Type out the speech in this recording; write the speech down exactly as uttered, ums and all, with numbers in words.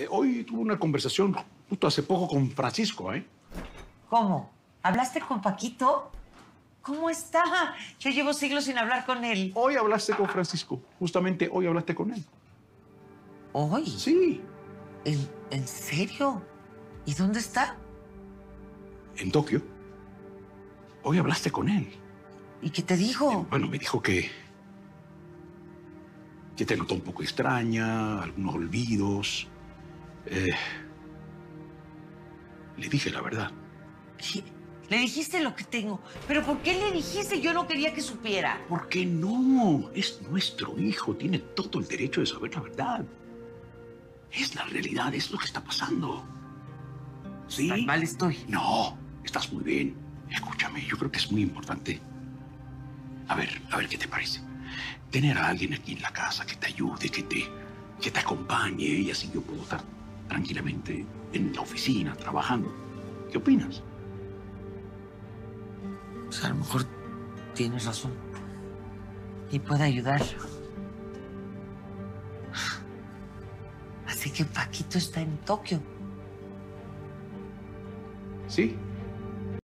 Eh, hoy tuve una conversación justo hace poco con Francisco, ¿eh? ¿Cómo? ¿Hablaste con Paquito? ¿Cómo está? Yo llevo siglos sin hablar con él. Hoy hablaste con Francisco. Justamente hoy hablaste con él. ¿Hoy? Sí. ¿En, en serio? ¿Y dónde está? En Tokio. Hoy hablaste con él. ¿Y qué te dijo? Eh, bueno, me dijo que... que te notó un poco extraña, algunos olvidos. Eh, le dije la verdad. ¿Qué? Le dijiste lo que tengo. ¿Pero por qué le dijiste? Yo no quería que supiera. ¿Por qué no? Es nuestro hijo. Tiene todo el derecho de saber la verdad. Es la realidad, es lo que está pasando. ¿Sí? Tan mal estoy. No, estás muy bien. Escúchame, yo creo que es muy importante. A ver, a ver qué te parece. Tener a alguien aquí en la casa que te ayude, que te, que te acompañe, y así yo puedo estar tranquilamente en la oficina, trabajando. ¿Qué opinas? Pues a lo mejor tienes razón. Y puede ayudar. Así que Paquito está en Tokio. Sí.